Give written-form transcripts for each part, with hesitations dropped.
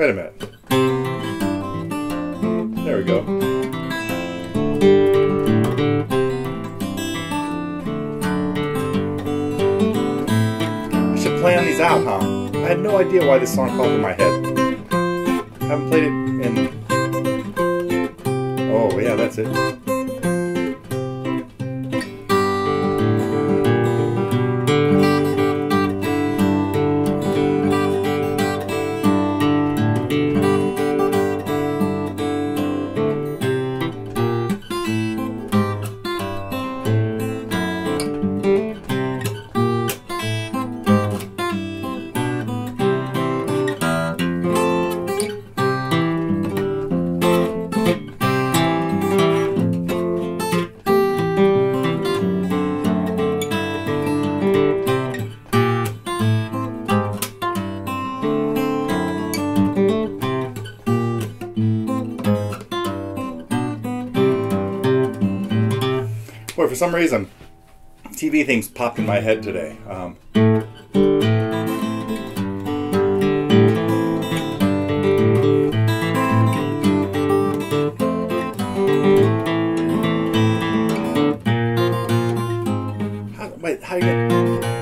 Wait a minute. There we go. I should plan these out, huh? I had no idea why this song popped in my head. I haven't played it in... Oh, yeah, that's it. Boy, for some reason, TV things popped in my head today. How you gonna...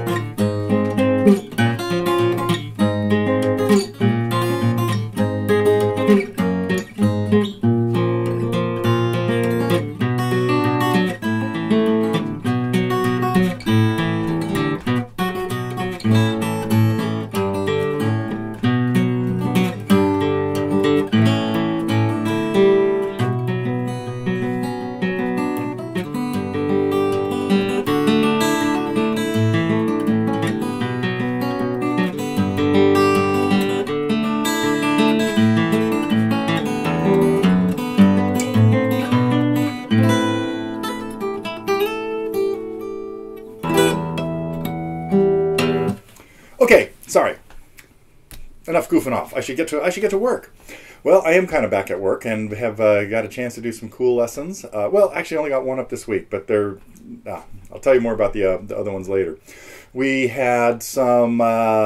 Okay, sorry. Enough goofing off. I should get to work. Well, I am kind of back at work and have got a chance to do some cool lessons. Well, actually, I only got one up this week, but they're. I'll tell you more about the other ones later. We had some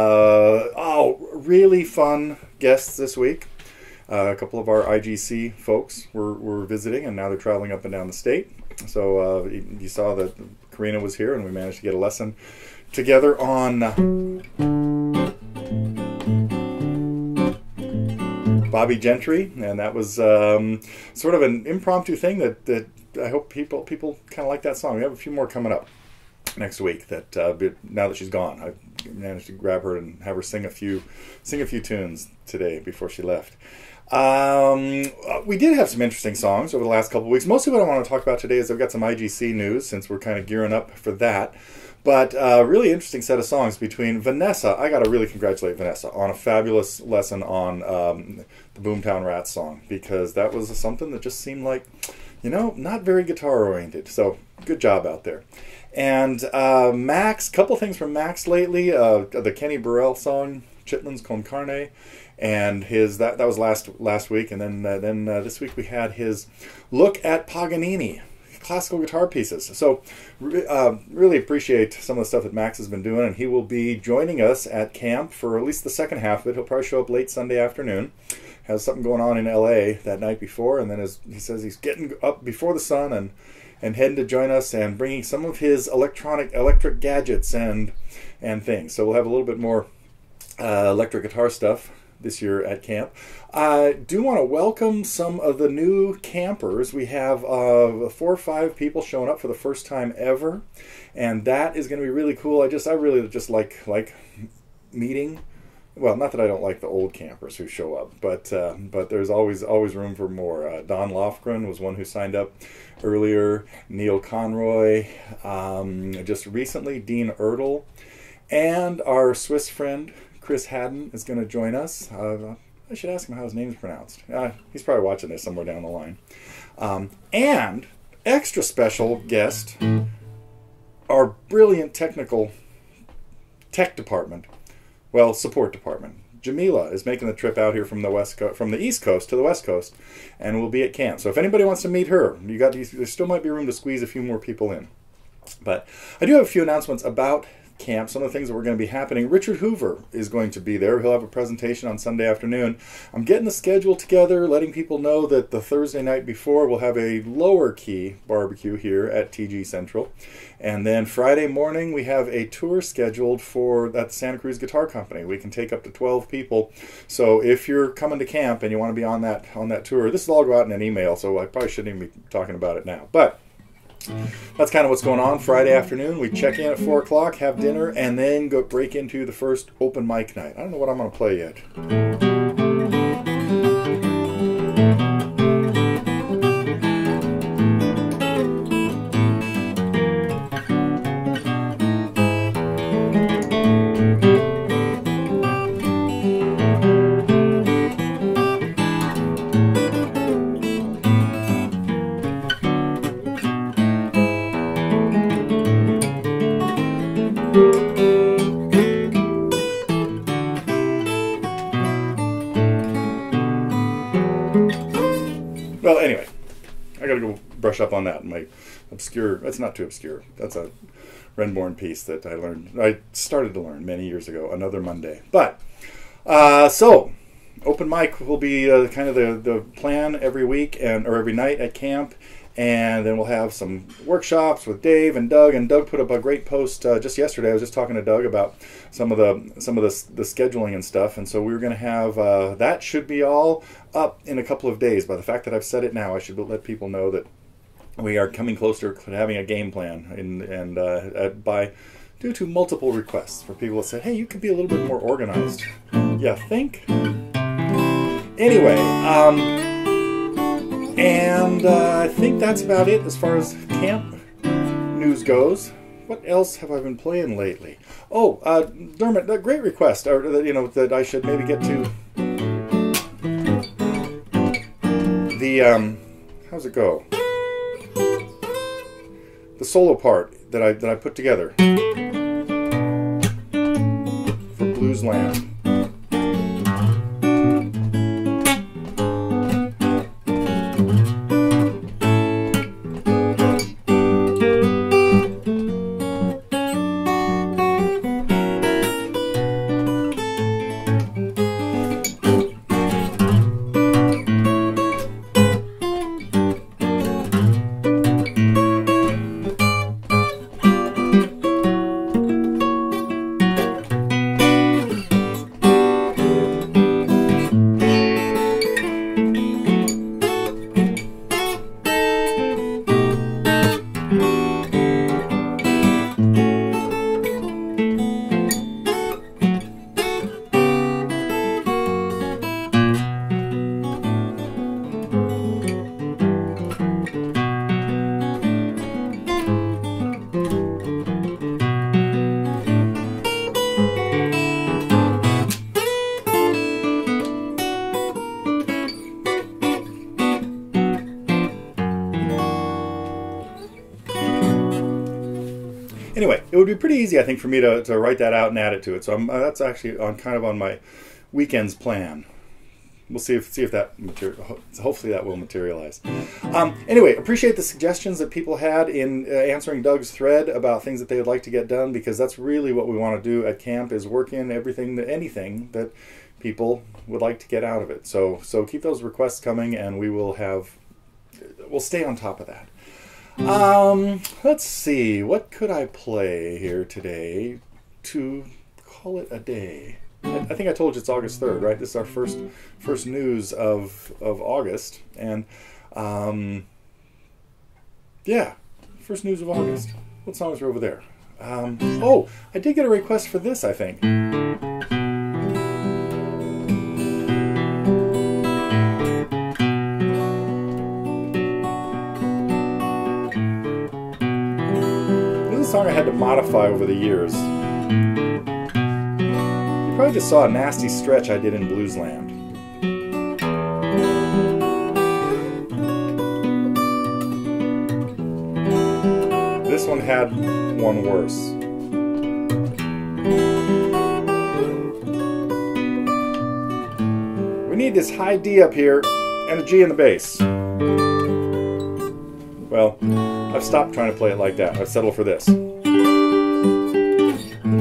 really fun guests this week. A couple of our IGC folks were visiting, and now they're traveling up and down the state. So you saw that Karina was here, and we managed to get a lesson together on Bobbie Gentry, and that was sort of an impromptu thing that I hope people kind of like that song. We have a few more coming up next week. That now that she's gone, I managed to grab her and have her sing a few tunes today before she left. We did have some interesting songs over the last couple of weeks. Mostly what I want to talk about today is I've got some IGC news since we're kind of gearing up for that. But a really interesting set of songs between Vanessa. I got to really congratulate Vanessa on a fabulous lesson on the Boomtown Rats song, because that was something that just seemed like, not very guitar oriented. So good job out there. And Max, couple things from Max lately. The Kenny Burrell song, Chitlins Con Carne, and his that was last week, and then this week we had his look at Paganini classical guitar pieces. So really appreciate some of the stuff that Max has been doing, and he will be joining us at camp for at least the second half of it. He'll probably show up late Sunday afternoon. Has something going on in LA that night before, and then he says he's getting up before the sun and heading to join us and bringing some of his electric gadgets and things. So we'll have a little bit more electric guitar stuff this year at camp. I do want to welcome some of the new campers. We have 4 or 5 people showing up for the first time ever, and that is going to be really cool. I really just like meeting. Well, not that I don't like the old campers who show up, but there's always room for more. Don Lofgren was one who signed up earlier. Neil Conroy, just recently Dean Ertl, and our Swiss friend Chris Haddon is going to join us. I should ask him how his name's pronounced. He's probably watching this somewhere down the line. And extra special guest, our brilliant tech department, support department. Jamila is making the trip out here from the East Coast to the West Coast, and we'll be at camp. So if anybody wants to meet her, there still might be room to squeeze a few more people in. But I do have a few announcements about camp, some of the things that were going to be happening. Richard Hoover is going to be there. He'll have a presentation on Sunday afternoon. I'm getting the schedule together, letting people know that the Thursday night before we'll have a lower key barbecue here at TG Central. And then Friday morning we have a tour scheduled for that Santa Cruz Guitar Company. We can take up to 12 people. So if you're coming to camp and you want to be on that tour, this will all go out in an email, so I probably shouldn't even be talking about it now. But that's kind of what's going on. Friday afternoon, we check in at 4 o'clock, have dinner, and then go break into the first open mic night. I don't know what I'm going to play yet. Well, anyway, I gotta go brush up on that. My obscure, that's not too obscure. That's a Renborn piece that I started to learn many years ago, Another Monday. But, so, open mic will be kind of the plan every week or every night at camp. And then we'll have some workshops with Dave and Doug. And Doug put up a great post just yesterday. I was just talking to Doug about some of the scheduling and stuff. And so we were going to have that should be all up in a couple of days. By the fact that I've said it now, I should let people know that we are coming closer to having a game plan. Due to multiple requests for people that said, "Hey, you could be a little bit more organized." Yeah, think. Anyway. And I think that's about it as far as camp news goes. What else have I been playing lately? Oh, Dermot, a great request, that I should maybe get to the how's it go? The solo part that I put together for Bluesland. Anyway, it would be pretty easy, I think, for me to write that out and add it to it. So that's actually on my weekend's plan. We'll see if that hopefully that will materialize. Anyway, appreciate the suggestions that people had in answering Doug's thread about things that they would like to get done, because that's really what we want to do at camp, is work in anything that people would like to get out of it. So keep those requests coming, and we'll stay on top of that. Let's see, what could I play here today to call it a day? I think I told you it's August 3rd, right? This is our first news of August, and yeah, first news of August. What songs are over there? Oh, I did get a request for this, I think. Song I had to modify over the years. You probably just saw a nasty stretch I did in Bluesland. This one had one worse. We need this high D up here and a G in the bass. Well, I've stopped trying to play it like that. I've settled for this.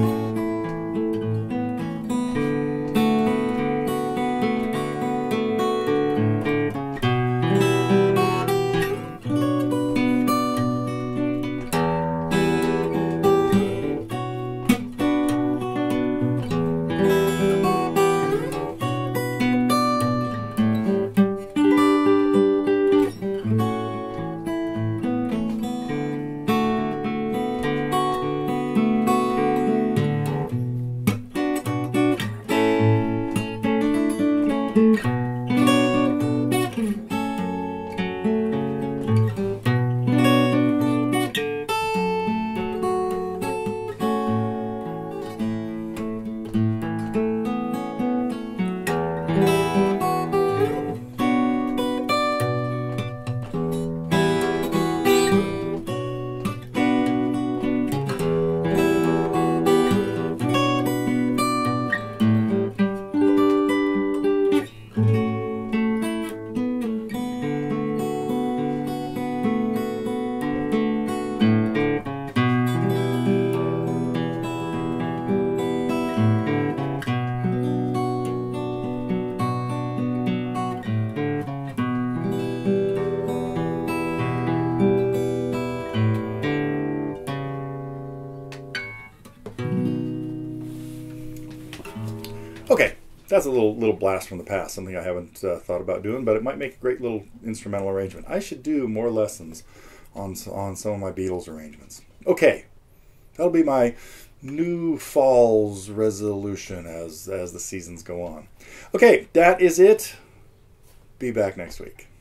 Okay, that's a little blast from the past, something I haven't thought about doing, but it might make a great little instrumental arrangement. I should do more lessons on some of my Beatles arrangements. Okay, that'll be my new fall's resolution as the seasons go on. Okay, that is it. Be back next week.